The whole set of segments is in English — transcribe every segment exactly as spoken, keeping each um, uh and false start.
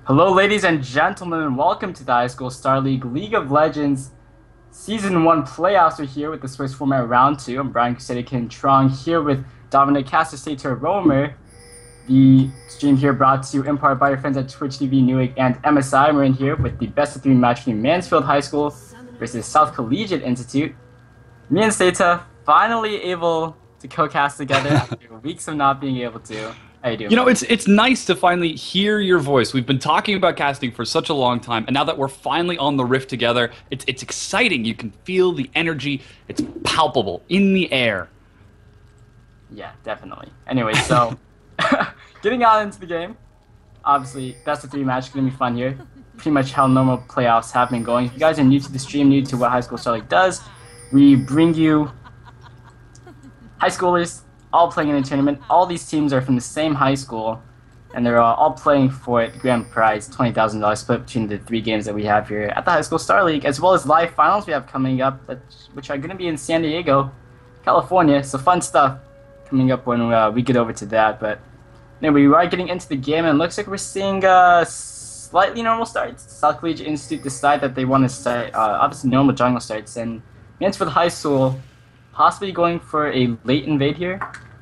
Hello, ladies and gentlemen, and welcome to the High School Star League League of Legends Season one playoffs are here with the Swiss format Round two. I'm Brian Crusadekin Trong here with Dominic Castastator Romer. The stream here brought to you in part by your friends at Twitch T V, Newegg, and M S I. We're in here with the best of three match between Mansfield High School versus South Collegiate Institute. Me and Seta finally able to co-cast together after weeks of not being able to. How you doing? You know, it's it's nice to finally hear your voice. We've been talking about casting for such a long time, and now that we're finally on the Rift together, it's it's exciting. You can feel the energy. It's palpable in the air. Yeah, definitely. Anyway, so getting out into the game. Obviously, best of three match is gonna be fun here. Pretty much how normal playoffs have been going. If you guys are new to the stream, new to what High School Star League does, we bring you high schoolers all playing in a tournament. All these teams are from the same high school, and they're uh, all playing for the grand prize, twenty thousand dollars split between the three games that we have here at the High School Star League, as well as live finals we have coming up, that, which are going to be in San Diego, California. So fun stuff coming up when uh, we get over to that. But anyway, we are getting into the game, and it looks like we're seeing uh, slightly normal starts. South Collegiate Institute decide that they want to start, uh, obviously normal jungle starts, and Mansfield High School possibly going for a late invade here.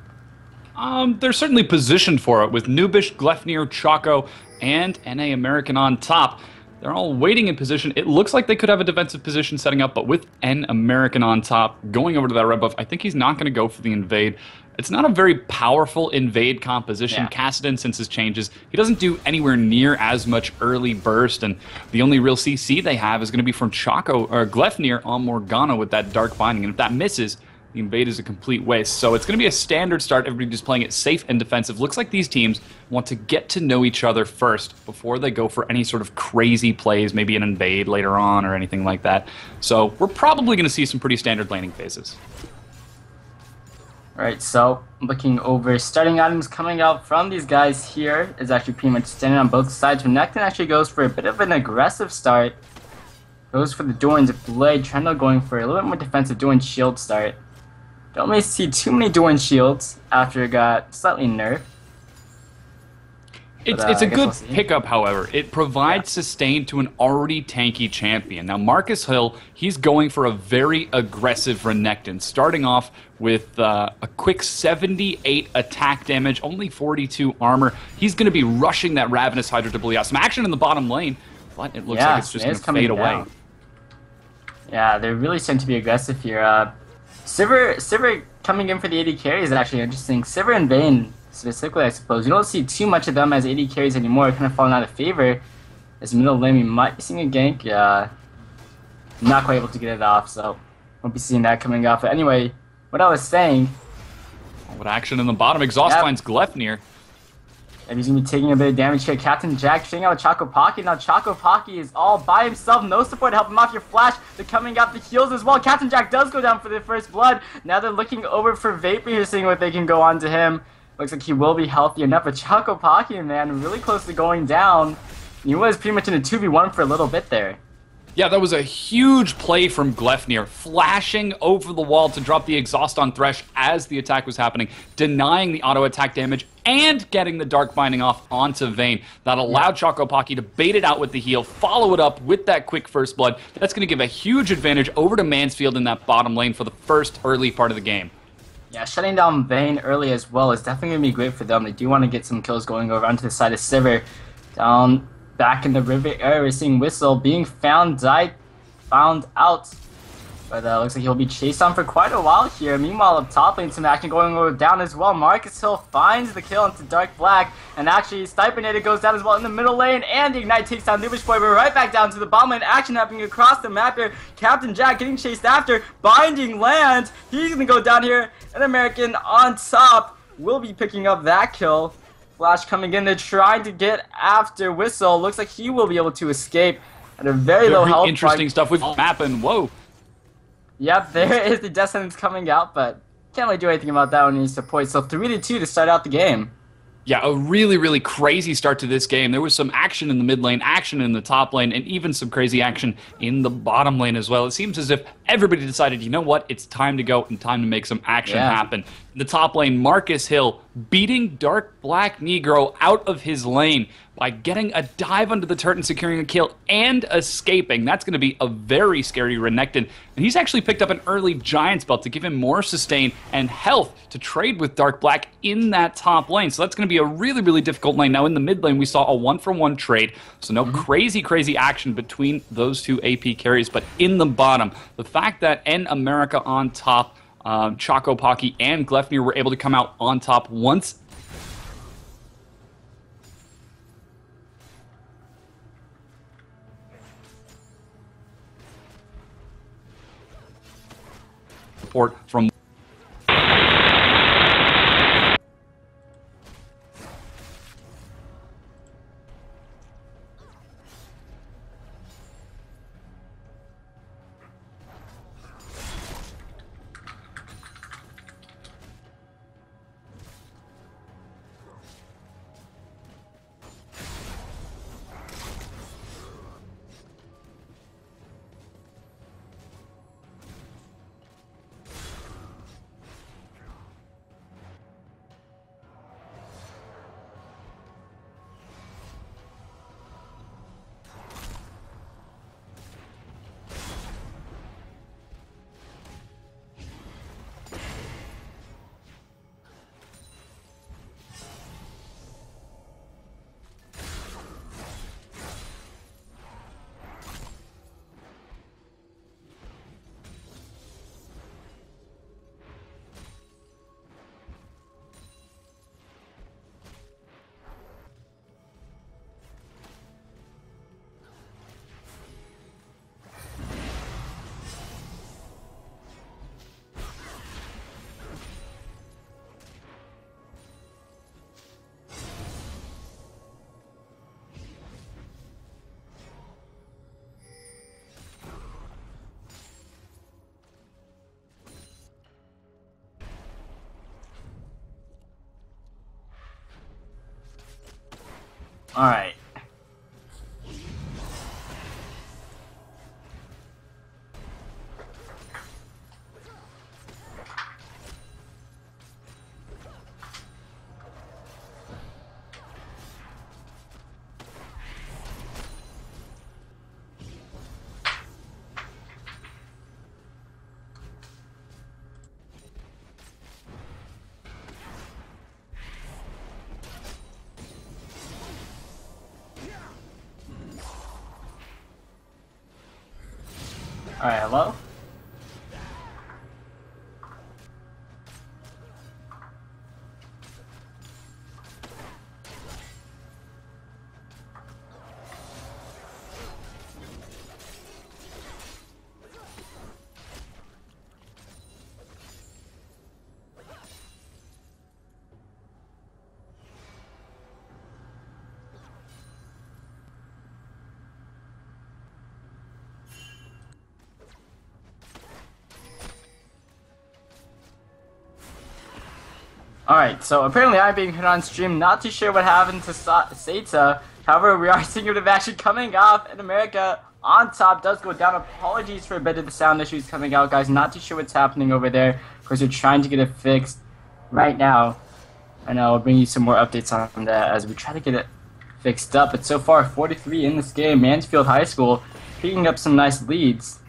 Um, they're certainly positioned for it with Nubish, Glefnir, Choco, and N A American on top. They're all waiting in position. It looks like they could have a defensive position setting up, but with N American on top, going over to that red buff, I think he's not going to go for the invade. It's not a very powerful invade composition. Yeah. Kassadin, since his changes, he doesn't do anywhere near as much early burst, and the only real C C they have is going to be from Choco or Glefnir on Morgana with that Dark Binding, and if that misses, the invade is a complete waste. So it's going to be a standard start. Everybody just playing it safe and defensive. Looks like these teams want to get to know each other first before they go for any sort of crazy plays, maybe an invade later on or anything like that. So we're probably going to see some pretty standard laning phases. Alright, so looking over starting items coming out from these guys here is actually pretty much standard on both sides. Renekton actually goes for a bit of an aggressive start. Goes for the Doran's Blade. Trendle going for a little bit more defensive Doran's Shield start. Don't really see too many Doran Shields after it got slightly nerfed. It's, But, uh, it's a I guess good we'll see. pickup, however. It provides Yeah. sustain to an already tanky champion. Now, Marcus Hill, he's going for a very aggressive Renekton, starting off with uh, a quick seventy-eight attack damage, only forty-two armor. He's going to be rushing that Ravenous Hydra to bleed out. Some action in the bottom lane, but it looks Yeah, like it's just it going is to coming fade away. down. Yeah, they're really starting to be aggressive here. Uh, Sivir, Sivir coming in for the A D carry is actually interesting. Sivir and Vayne, specifically, I suppose. You don't see too much of them as A D carries anymore, kind of falling out of favor. As middle lane, we might be seeing a gank. Uh, not quite able to get it off, so won't be seeing that coming off. But anyway, what I was saying, Oh, what action in the bottom. Exhaust Yep. finds Glefnir. and he's going to be taking a bit of damage here. Captain Jack shooting out with Choco Pocky. Now Choco Pocky is all by himself. No support to help him off your flash. They're coming out the heals as well. Captain Jack does go down for the first blood. Now they're looking over for Vapor here, seeing what they can go on to him. Looks like he will be healthy enough. But Choco Pocky, man, really close to going down. He was pretty much in a two v one for a little bit there. Yeah, that was a huge play from Glefnir, flashing over the wall to drop the exhaust on Thresh as the attack was happening, denying the auto attack damage and getting the Dark Binding off onto Vayne. That allowed Choco Pocky to bait it out with the heal, follow it up with that quick first blood. That's going to give a huge advantage over to Mansfield in that bottom lane for the first early part of the game. Yeah, shutting down Vayne early as well is definitely going to be great for them. They do want to get some kills going over onto the side of Sivir. Down back in the river area, we're seeing Whistle being found, died, found out. But uh, looks like he'll be chased on for quite a while here. Meanwhile, up top lane, some action going over down as well. Marcus Hill finds the kill into Dark Black, and actually Stipenator goes down as well in the middle lane, and the Ignite takes down Nubish Boy. We're right back down to the bottom lane. Action happening across the map here. Captain Jack getting chased after, binding land. He's gonna go down here. An American on top will be picking up that kill. Flash coming in, they're trying to get after Whistle. Looks like he will be able to escape at a very, low Very health. interesting bar. stuff with map and whoa. Yep, there is the Death Sentence coming out, but can't really do anything about that when he needs support. So three to two to start out the game. Yeah, a really, really crazy start to this game. There was some action in the mid lane, action in the top lane, and even some crazy action in the bottom lane as well. It seems as if everybody decided, you know what, it's time to go and time to make some action Yeah. happen. In the top lane, Marcus Hill beating Dark Black Negro out of his lane. by getting a dive under the turret and securing a kill and escaping. That's going to be a very scary Renekton. And he's actually picked up an early Giant's Belt to give him more sustain and health to trade with Dark Black in that top lane. So that's going to be a really, really difficult lane. Now in the mid lane, we saw a one-for-one trade. So no mm-hmm. crazy, crazy action between those two A P carries. But in the bottom, the fact that N America on top, um, Choco Pocky and Gleipnir were able to come out on top once support from All right. All right, hello? Alright, so apparently I'm being hit on stream, not too sure what happened to Sa Seta. However, we are seeing a bit of action coming off, and America on top does go down. Apologies for a bit of the sound issues coming out, guys. Not too sure what's happening over there. Of course, we're trying to get it fixed right now. And I'll bring you some more updates on that as we try to get it fixed up. But so far, forty-three in this game. Mansfield High School picking up some nice leads.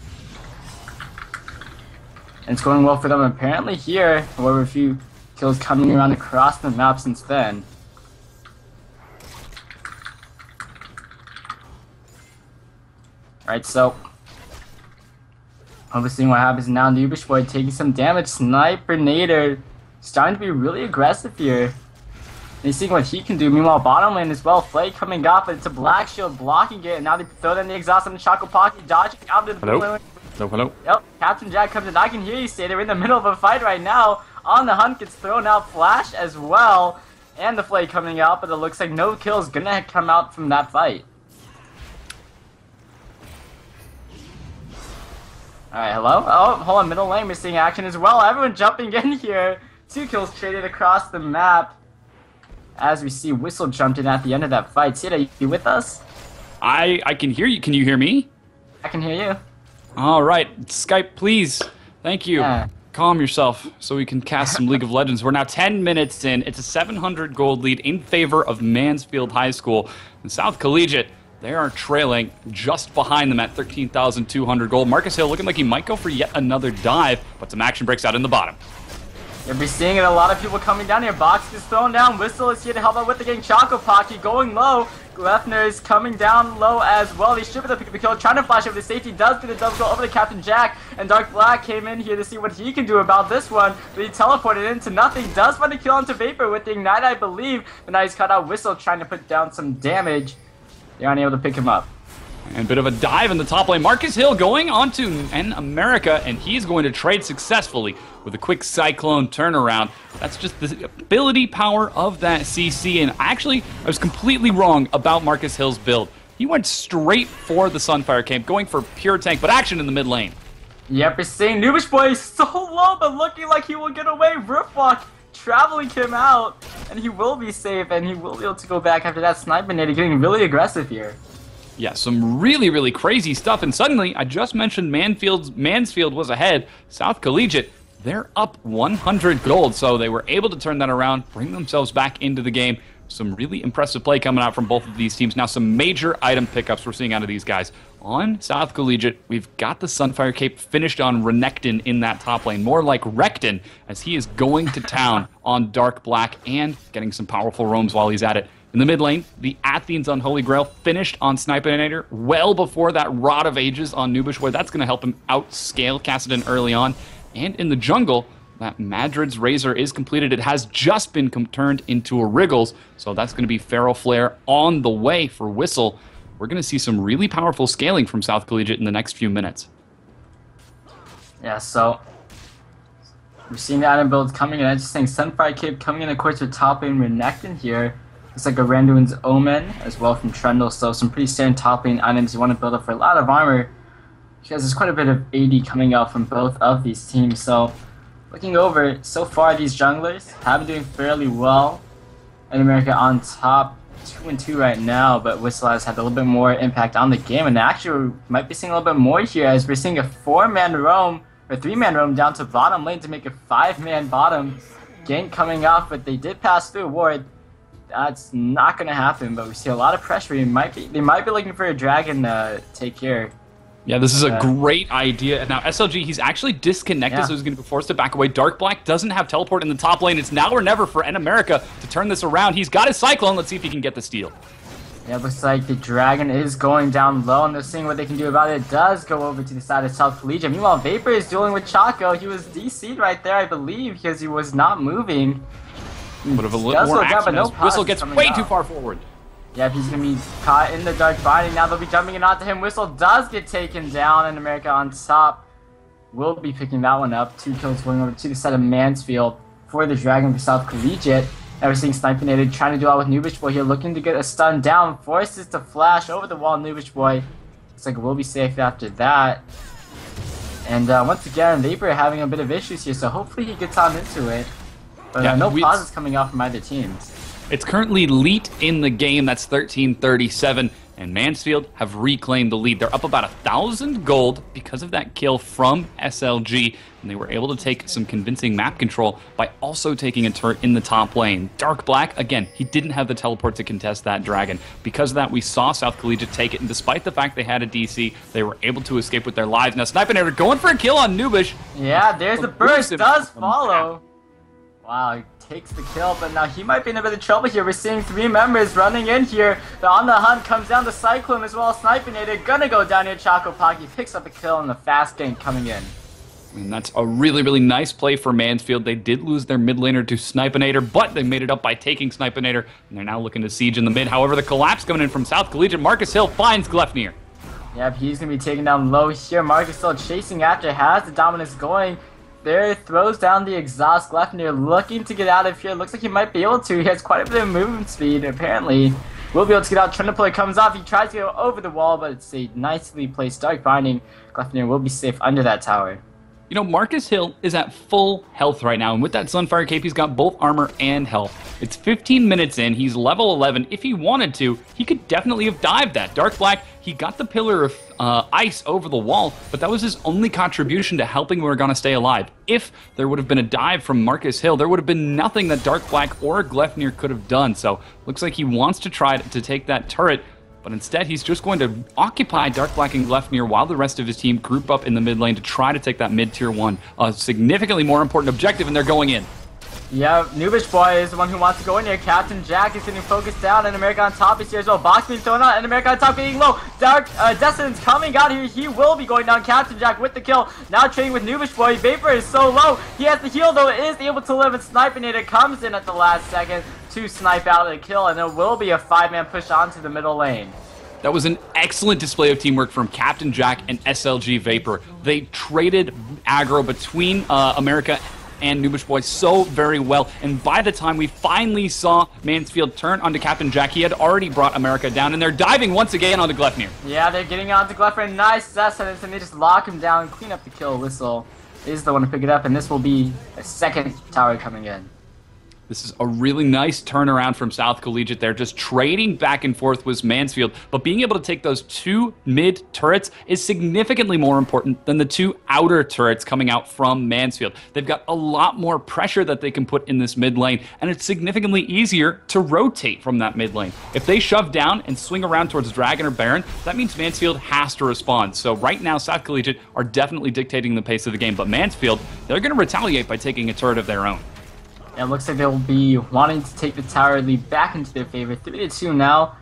And it's going well for them apparently here. However, a few kills coming around across the map since then. Alright, so obviously what happens now, Noobish Boy taking some damage. Sniper Nader starting to be really aggressive here. And he's seeing what he can do. Meanwhile, bottom lane as well. Flay coming up, but it's a Black Shield blocking it. And now they throw down the exhaust on the Choco Pocky, dodging out of the blue lane. Hello, hello. Yep, Captain Jack comes in. I can hear you, Stay. We're in the middle of a fight right now. On the hunt gets thrown out. Flash as well. And the Flay coming out, but it looks like no kills gonna come out from that fight. Alright, hello? Oh, hold on, middle lane, we're seeing action as well. Everyone jumping in here. Two kills traded across the map. As we see Whistle jumped in at the end of that fight. Sid, are you with us? I, I can hear you. Can you hear me? I can hear you. All right, Skype, please. Thank you. Yeah. calm yourself so we can cast some League of Legends. We're now ten minutes in. It's a seven hundred gold lead in favor of Mansfield High School. And South Collegiate, they are trailing just behind them at thirteen thousand two hundred gold. Marcus Hill looking like he might go for yet another dive, but some action breaks out in the bottom. You'll be seeing it, a lot of people coming down here. Box is thrown down. Whistle is here to help out with the game. Choco Pocky going low. Glefner is coming down low as well. He should be able to pick up the kill. Trying to flash over the safety. Does get a double kill over to Captain Jack. And Dark Black came in here to see what he can do about this one. But he teleported into nothing. Does find a kill onto Vapor with the Ignite, I believe. But now he's cut out. Whistle trying to put down some damage. They aren't able to pick him up. And a bit of a dive in the top lane. Marcus Hill going onto N America, and he's going to trade successfully with a quick Cyclone turnaround. That's just the ability power of that C C, and actually, I was completely wrong about Marcus Hill's build. He went straight for the Sunfire Camp, going for pure tank, but action in the mid lane. Yep, we're seeing Noobish Boy so low, but looking like he will get away. Roofwalk traveling him out, and he will be safe, and he will be able to go back after that Sniper Nade, getting really aggressive here. Yeah, some really, really crazy stuff. And suddenly, I just mentioned Mansfield's, Mansfield was ahead. South Collegiate, they're up one hundred gold. So they were able to turn that around, bring themselves back into the game. Some really impressive play coming out from both of these teams. Now, some major item pickups we're seeing out of these guys. On South Collegiate, we've got the Sunfire Cape finished on Renekton in that top lane. More like Rekton, as he is going to town on Dark Black and getting some powerful roams while he's at it. In the mid lane, the Athene's Unholy Grail finished on Snipinator well before that Rod of Ages on Noobish Boy. That's going to help him outscale Kassadin early on. And in the jungle, that Madrid's Razor is completed. It has just been turned into a Wriggles, so that's going to be Feral Flare on the way for Whistle. We're going to see some really powerful scaling from South Collegiate in the next few minutes. Yeah, so we're seeing the item builds coming in. I just think Sunfire Cape coming in, of course, with top lane Renekton here. It's like a Randuin's Omen as well from Trundle, so some pretty standard top lane items you want to build up for a lot of armor, because there's quite a bit of A D coming out from both of these teams. So looking over, so far these junglers have been doing fairly well. In America on top, two and two right now, but Whistle has had a little bit more impact on the game, and actually we might be seeing a little bit more here as we're seeing a four-man roam, or three-man roam down to bottom lane to make a five-man bottom. Gank coming off, but they did pass through a ward. That's not going to happen, but we see a lot of pressure. They might be, they might be looking for a dragon to take care. Yeah, this is a uh, great idea. Now, S L G, he's actually disconnected, yeah. so he's going to be forced to back away. Dark Black doesn't have teleport in the top lane. It's now or never for N America to turn this around. He's got his Cyclone. Let's see if he can get the steal. Yeah, looks like the dragon is going down low, and they're seeing what they can do about it. It does go over to the side of South Collegiate. Meanwhile, Vapor is dealing with Choco. He was D C'd right there, I believe, because he was not moving. But of a little more action as Whistle gets way too far forward. Yeah, he's going to be caught in the dark binding. Now they'll be jumping in onto him. Whistle does get taken down, and America on top will be picking that one up. Two kills going over to the side of Mansfield for the Dragon for South Collegiate. Now we're seeing Snipinator trying to do out with Noobish Boy here, looking to get a stun down. Forces to flash over the wall, Noobish Boy. Looks like we'll be safe after that. And uh, once again, Vapor having a bit of issues here, so hopefully he gets on into it. But yeah, uh, no we, pauses coming out from either teams. It's currently Leet in the game. That's thirteen thirty-seven. And Mansfield have reclaimed the lead. They're up about a thousand gold because of that kill from S L G. And they were able to take some convincing map control by also taking a turret in the top lane. Dark Black, again, he didn't have the teleport to contest that dragon. Because of that, we saw South Collegiate take it. And despite the fact they had a D C, they were able to escape with their lives. Now, Snipinator going for a kill on Noobish. Yeah, there's the burst. Does follow. Wow, he takes the kill, but now he might be in a bit of trouble here. We're seeing three members running in here. The On The Hunt comes down to Cyclone as well as Snipinator. Gonna go down here. Choco Pocky picks up a kill and the fast gank coming in. And that's a really, really nice play for Mansfield. They did lose their mid laner to Snipinator, but they made it up by taking Snipinator, and they're now looking to siege in the mid. However, the collapse coming in from South Collegiate. Marcus Hill finds Glefnir. Yep, he's gonna be taken down low here. Marcus still chasing after, has the dominance going. There, throws down the exhaust. Glefnir looking to get out of here. Looks like he might be able to. He has quite a bit of movement speed, apparently. Will be able to get out. Trundle comes off. He tries to go over the wall, but it's a nicely placed Dark Binding. Glefnir will be safe under that tower. You know, Marcus Hill is at full health right now, and with that Sunfire Cape, he's got both armor and health. It's fifteen minutes in, he's level eleven. If he wanted to, he could definitely have dived that. Dark Black, he got the Pillar of uh, Ice over the wall, but that was his only contribution to helping Morgana stay alive. If there would have been a dive from Marcus Hill, there would have been nothing that Dark Black or Gleipnir could have done. So, looks like he wants to try to take that turret, but instead he's just going to occupy Dark Black and Gleipnir while the rest of his team group up in the mid lane to try to take that mid tier one. A significantly more important objective, and they're going in. Yeah, Noobish Boy is the one who wants to go in here. Captain Jack is getting focused down, and America on top is here as well. Box being thrown out, and America on top getting low. Dark uh, Destin's coming out here. He will be going down. Captain Jack with the kill. Now trading with Noobish Boy. Vapor is so low. He has the heal, though. Is able to live, and Snipinator comes in at the last second to snipe out the kill, and there will be a five-man push onto the middle lane. That was an excellent display of teamwork from Captain Jack and S L G Vapor. They traded aggro between uh, America and Noobish Boy so very well, and by the time we finally saw Mansfield turn onto Captain Jack, he had already brought America down, and they're diving once again onto Gleipnir. Yeah, they're getting onto Gleipnir. Nice sentence, and they just lock him down, clean up the kill. Whistle is the one to pick it up, and this will be a second tower coming in. This is a really nice turnaround from South Collegiate there, just trading back and forth with Mansfield, but being able to take those two mid turrets is significantly more important than the two outer turrets coming out from Mansfield. They've got a lot more pressure that they can put in this mid lane, and it's significantly easier to rotate from that mid lane. If they shove down and swing around towards Dragon or Baron, that means Mansfield has to respond. So right now, South Collegiate are definitely dictating the pace of the game, but Mansfield, they're going to retaliate by taking a turret of their own. It looks like they'll be wanting to take the tower lead back into their favor. three to two now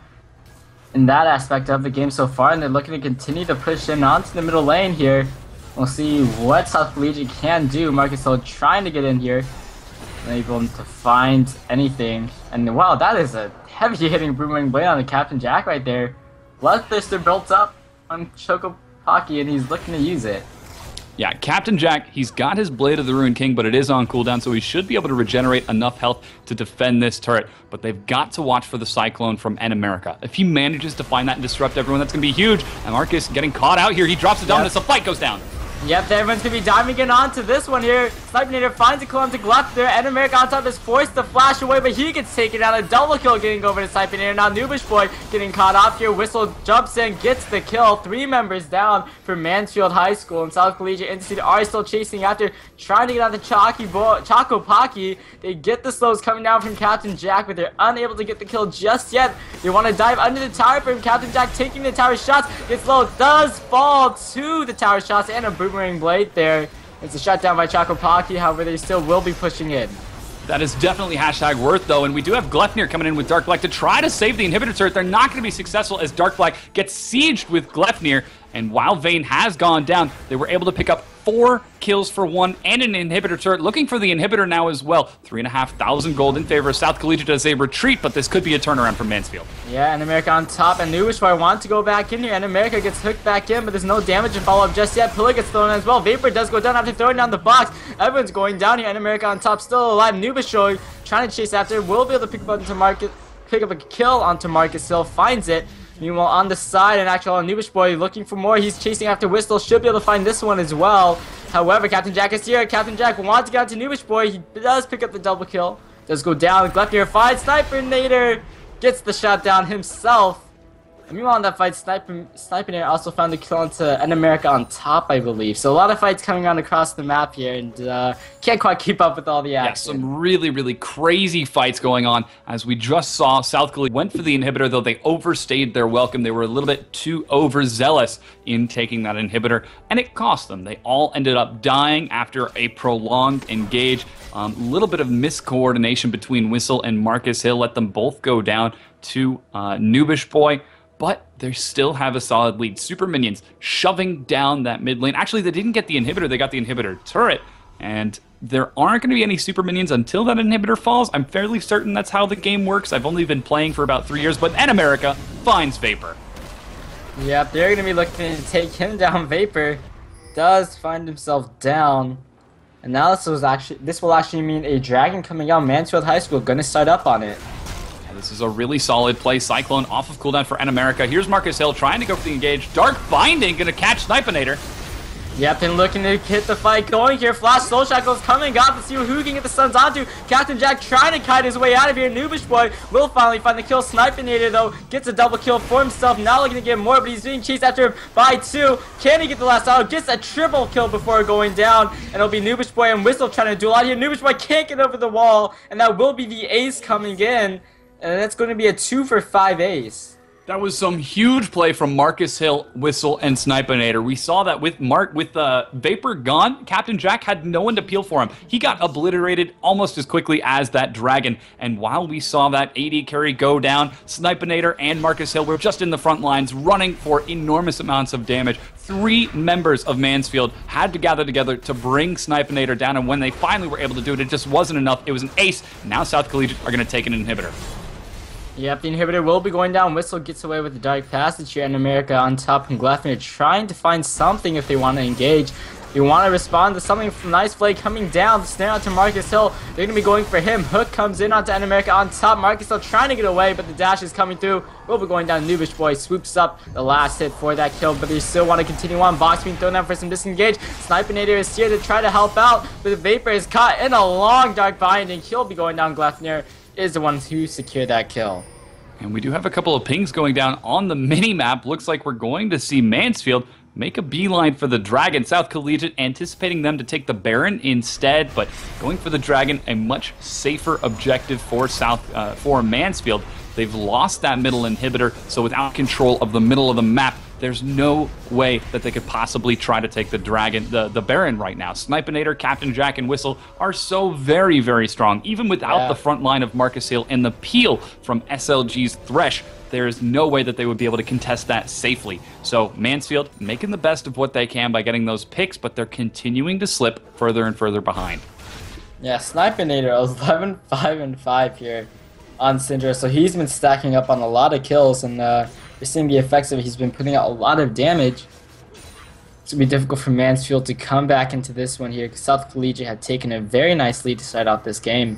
in that aspect of the game so far, and they're looking to continue to push in onto the middle lane here. We'll see what South Collegiate can do. Marcus Hill trying to get in here, unable to find anything. And wow, that is a heavy hitting Boomerang Blade on the Captain Jack right there. Bloodthirster built up on Choco Pocky, and he's looking to use it. Yeah, Captain Jack, he's got his Blade of the Ruined King, but it is on cooldown, so he should be able to regenerate enough health to defend this turret. But they've got to watch for the Cyclone from N America. If he manages to find that and disrupt everyone, that's going to be huge. And Marcus getting caught out here. He drops it down, yep. And the fight goes down. Yep, everyone's going to be diving in onto this one here. Snipinator finds a kill onto Gleipnir. N America on top is forced to flash away, but he gets taken out. A double kill getting over to Snipinator. Now Noobish Boy getting caught off here. Whistle jumps in, gets the kill. Three members down for Mansfield High School. And South Collegiate Institute are still chasing after, trying to get on the Chalky Bo Choco Pocky. They get the slows coming down from Captain Jack, but they're unable to get the kill just yet. They want to dive under the tower from Captain Jack, taking the tower shots. Gets low, does fall to the tower shots, and a Boomerang Blade there. It's a shutdown by Choco Pocky, however, they still will be pushing in. That is definitely hashtag worth, though, and we do have Gleipnir coming in with Dark Black to try to save the inhibitor turret. They're not going to be successful as Dark Black gets sieged with Gleipnir, and while Vayne has gone down, they were able to pick up four kills for one and an inhibitor turret. Looking for the inhibitor now as well. Three and a half thousand gold in favor of South Collegiate as they retreat, but this could be a turnaround from Mansfield. Yeah, and America on top, and Noobish Boy want to go back in here, and America gets hooked back in, but there's no damage and follow-up just yet. Pillar gets thrown as well. Vapor does go down after throwing down the box. Everyone's going down here, and America on top still alive. Noobish Boy trying to chase after, will be able to pick up onto Marcus, pick up a kill onto Marcus Hill, finds it. Meanwhile, on the side, and actually, Noobish Boy looking for more. He's chasing after Whistle. Should be able to find this one as well. However, Captain Jack is here. Captain Jack wants to get onto Noobish Boy. He does pick up the double kill. Does go down. Gleipnir finds Snipinator. Gets the shot down himself. And meanwhile, in that fight, Sniper, Snipinator also found the kill onto N America on top, I believe. So a lot of fights coming on across the map here, and uh, can't quite keep up with all the action. Yeah, some really, really crazy fights going on. As we just saw, South Collegiate went for the inhibitor, though they overstayed their welcome. They were a little bit too overzealous in taking that inhibitor, and it cost them. They all ended up dying after a prolonged engage. A um, little bit of miscoordination between Whistle and Marcus Hill let them both go down to uh, Noobish Boy. But they still have a solid lead. Super Minions shoving down that mid lane. Actually, they didn't get the inhibitor. They got the inhibitor turret. And there aren't going to be any Super Minions until that inhibitor falls. I'm fairly certain that's how the game works. I've only been playing for about three years. But N America finds Vapor. Yep, they're going to be looking to take him down. Vapor does find himself down. And now this, was actually, this will actually mean a dragon coming out. Mansfield High School going to start up on it. This is a really solid play. Cyclone off of cooldown for N America. Here's Marcus Hill trying to go for the engage. Dark Binding going to catch Snipinator. Yep, and looking to get the fight going here. Flash Soul Shackle's coming. Got to see who he can get the stuns onto. Captain Jack trying to kite his way out of here. Noobish Boy will finally find the kill. Snipinator, though, gets a double kill for himself. Now looking to get more, but he's being chased after by two. Can he get the last auto? Gets a triple kill before going down. And it'll be Noobish Boy and Whistle trying to duel out here. Noobish Boy can't get over the wall. And that will be the ace coming in. And that's going to be a two for five ace. That was some huge play from Marcus Hill, Whistle, and Snipinator. We saw that with Mark, with uh, Vapor gone, Captain Jack had no one to peel for him. He got obliterated almost as quickly as that dragon. And while we saw that A D carry go down, Snipinator and Marcus Hill were just in the front lines, running for enormous amounts of damage. Three members of Mansfield had to gather together to bring Snipinator down, and when they finally were able to do it, it just wasn't enough. It was an ace. Now South Collegiate are going to take an inhibitor. Yep, the inhibitor will be going down. Whistle gets away with the Dark Passage here, and America on top, and Glefnir trying to find something if they want to engage. You want to respond to something from Nice Play coming down. The snare out to Marcus Hill. They're going to be going for him. Hook comes in onto America on top. Marcus Hill trying to get away, but the dash is coming through. Will be going down. Noobish Boy swoops up the last hit for that kill, but they still want to continue on. Box being thrown out for some disengage. Snipinator is here to try to help out, but the Vapor is caught in a long Dark Binding. He'll be going down. Glefnir is the one who secured that kill. And we do have a couple of pings going down on the mini-map. Looks like we're going to see Mansfield make a beeline for the Dragon. South Collegiate anticipating them to take the Baron instead, but going for the Dragon, a much safer objective for South uh, for Mansfield. They've lost that middle inhibitor, so without control of the middle of the map, there's no way that they could possibly try to take the Dragon, the, the Baron right now. Snipinator, Captain Jack, and Whistle are so very, very strong. Even without yeah. the front line of Marcus Hill and the peel from S L G's Thresh, there is no way that they would be able to contest that safely. So Mansfield making the best of what they can by getting those picks, but they're continuing to slip further and further behind. Yeah, Snipinator eleven, five, and five here on Syndra, so he's been stacking up on a lot of kills, and uh, we're seeing the effects of it. He's been putting out a lot of damage. It's going to be difficult for Mansfield to come back into this one here, because South Collegiate had taken a very nice lead to start out this game.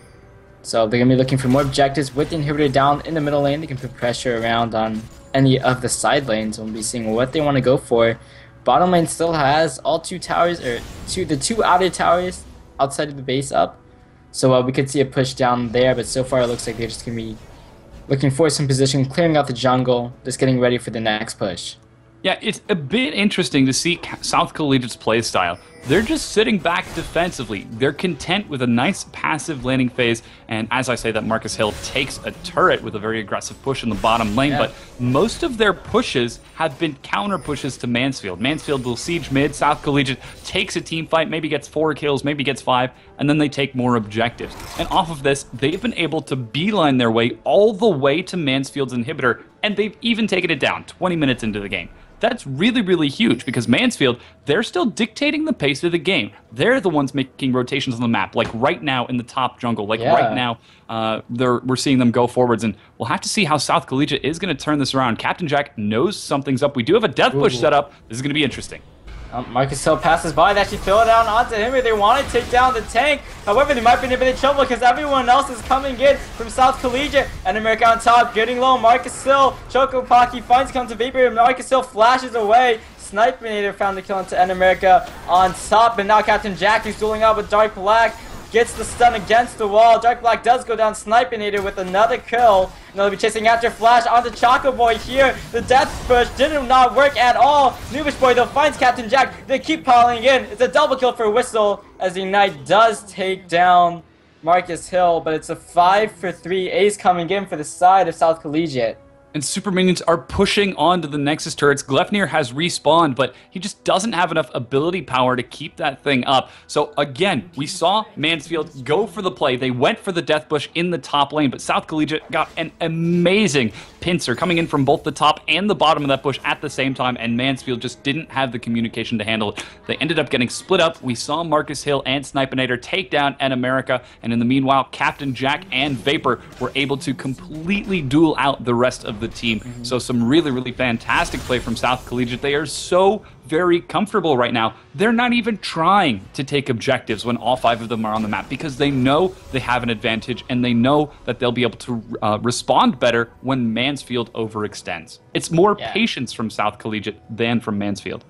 So they're going to be looking for more objectives with the inhibitor down in the middle lane. They can put pressure around on any of the side lanes, and we'll be seeing what they want to go for. Bottom lane still has all two towers, or two the two outer towers outside of the base up. So uh, we could see a push down there, but so far it looks like they're just going to be looking for some position, clearing out the jungle, just getting ready for the next push. Yeah, it's a bit interesting to see South Collegiate's play style. They're just sitting back defensively. They're content with a nice passive landing phase, and as I say that, Marcus Hill takes a turret with a very aggressive push in the bottom lane, yeah. But most of their pushes have been counter pushes to Mansfield. Mansfield will siege mid, South Collegiate takes a team fight, maybe gets four kills, maybe gets five, and then they take more objectives. And off of this, they've been able to beeline their way all the way to Mansfield's inhibitor, and they've even taken it down twenty minutes into the game. That's really, really huge, because Mansfield, they're still dictating the pace of the game. They're the ones making rotations on the map, like right now in the top jungle, like yeah. right now uh, they're, we're seeing them go forwards, and we'll have to see how South Collegiate is going to turn this around. Captain Jack knows something's up. We do have a death push Ooh. set up. This is going to be interesting. Um, Marcus Hill passes by. They actually throw it down onto him. They want to take down the tank. However, they might be in a bit of trouble because everyone else is coming in from South Collegiate. And America on top, getting low. Marcus Hill, Choco Pocky finds comes to Vapor, and Marcus Hill flashes away. Snipinator found the kill into N America on top, and now Captain Jack, who's dueling out with Dark Black, gets the stun against the wall. Dark Black does go down. Snipinator with another kill. And they'll be chasing after Flash onto Choco Boy here. The death push did not work at all. Noobish Boy though finds Captain Jack. They keep piling in. It's a double kill for Whistle as the Ignite does take down Marcus Hill, but it's a five for three ace coming in for the side of South Collegiate. And Super Minions are pushing onto the Nexus turrets. Glefnir has respawned, but he just doesn't have enough ability power to keep that thing up. So again, we saw Mansfield go for the play. They went for the Death Bush in the top lane, but South Collegiate got an amazing pincer coming in from both the top and the bottom of that bush at the same time, and Mansfield just didn't have the communication to handle it. They ended up getting split up. We saw Marcus Hill and Snipinator take down N America, and in the meanwhile, Captain Jack and Vapor were able to completely duel out the rest of the team. Mm-hmm. So some really, really fantastic play from South Collegiate. They are so very comfortable right now. They're not even trying to take objectives when all five of them are on the map, because they know they have an advantage, and they know that they'll be able to uh, respond better when Mansfield overextends. It's more yeah. patience from South Collegiate than from Mansfield.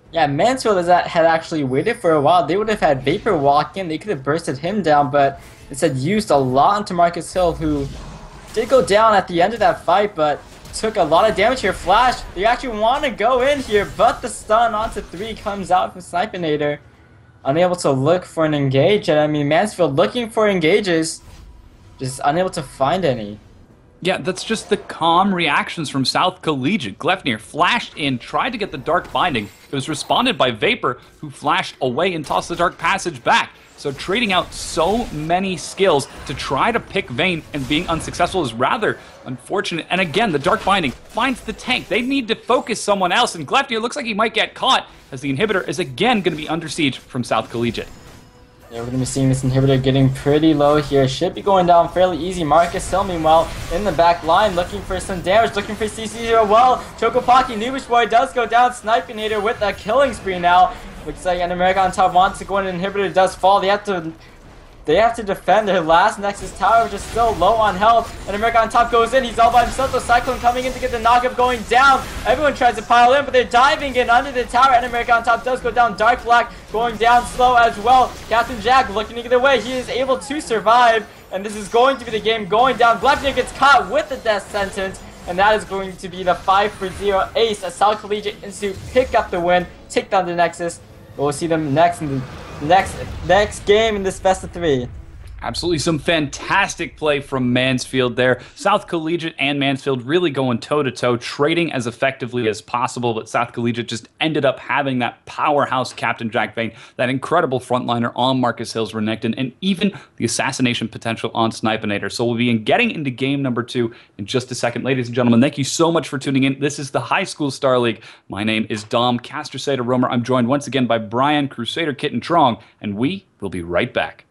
Yeah, Mansfield is that had actually waited for a while. They would have had Vapor walk in. They could have bursted him down, but instead used a lot onto Marcus Hill, who did go down at the end of that fight, but took a lot of damage here. Flash, they actually want to go in here, but the stun onto three comes out from Snipinator. Unable to look for an engage, and I mean, Mansfield looking for engages, just unable to find any. Yeah, that's just the calm reactions from South Collegiate. Glefnir flashed in, tried to get the Dark Binding. It was responded by Vapor, who flashed away and tossed the Dark Passage back. So trading out so many skills to try to pick Vayne and being unsuccessful is rather unfortunate. And again, the Dark Binding finds the tank. They need to focus someone else, and Glefnir looks like he might get caught as the inhibitor is again going to be under siege from South Collegiate. Yeah, we're going to be seeing this inhibitor getting pretty low here. Should be going down fairly easy. Marcus Hill, meanwhile, in the back line, looking for some damage, looking for C C zero. Well, Chocopaki, Noobish Boy does go down. Snipinator with a killing spree now. Looks like an America on top wants to go in. An inhibitor does fall. They have to... They have to defend their last Nexus tower, which is still low on health. And America on top goes in. He's all by himself. The Cyclone coming in to get the knockup going down. Everyone tries to pile in, but they're diving in under the tower. And America on top does go down. Dark Black going down slow as well. Captain Jack looking to get away. He is able to survive. And this is going to be the game going down. Glefnir gets caught with the death sentence. And that is going to be the five for zero ace as South Collegiate Institute pick up the win, take down the Nexus. We'll see them next in the next next game in this best of three. Absolutely some fantastic play from Mansfield there. South Collegiate and Mansfield really going toe-to-toe, trading as effectively as possible, but South Collegiate just ended up having that powerhouse Captain Jack Vayne, that incredible frontliner on Marcus Hills Renekton, and even the assassination potential on Snipinator. So we'll be getting into game number two in just a second. Ladies and gentlemen, thank you so much for tuning in. This is the High School Star League. My name is Dom Castroseda Romer. I'm joined once again by Brian Crusader Kitten Trong, and we will be right back.